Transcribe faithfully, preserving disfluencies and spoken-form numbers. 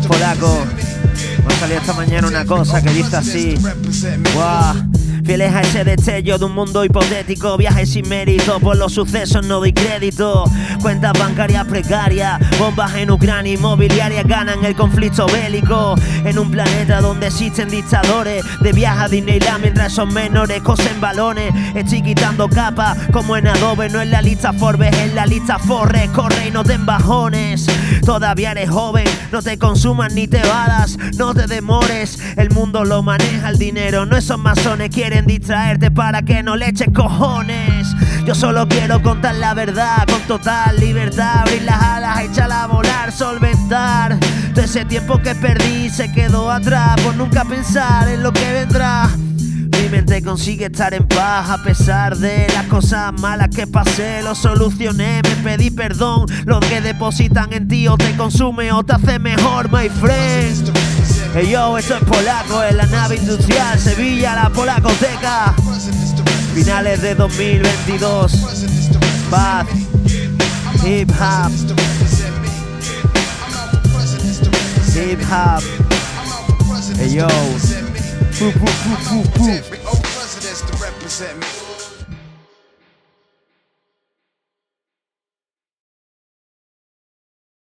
es polaco. Me ha salido esta mañana una cosa que dice así. Wow. Fieles a ese destello de un mundo hipotético, viajes sin mérito, por los sucesos no doy crédito. Cuentas bancarias precarias, bombas en Ucrania, inmobiliarias ganan el conflicto bélico. En un planeta donde existen dictadores, de viaje a Disneyland mientras son menores cosen balones. Estoy quitando capas como en Adobe, no en la lista Forbes, en la lista Forres. Corre y no te embajones, todavía eres joven, no te consumas ni te vadas, no te demores. El mundo lo maneja el dinero, no esos masones quieren distraerte para que no le eches cojones. Yo solo quiero contar la verdad con total libertad, abrir las alas, echarla a volar, solventar todo ese tiempo que perdí se quedó atrás por nunca pensar en lo que vendrá. Mi mente consigue estar en paz a pesar de las cosas malas que pasé. Lo solucioné, me pedí perdón. Lo que depositan en ti o te consume o te hace mejor, my friend. Hey yo, esto es polaco en la nave industrial, Sevilla, la polacoteca. Finales de dos mil veintidós. Bath, hip hop, hip hop. Hey yo. Poo, poo, poo, poo, poo.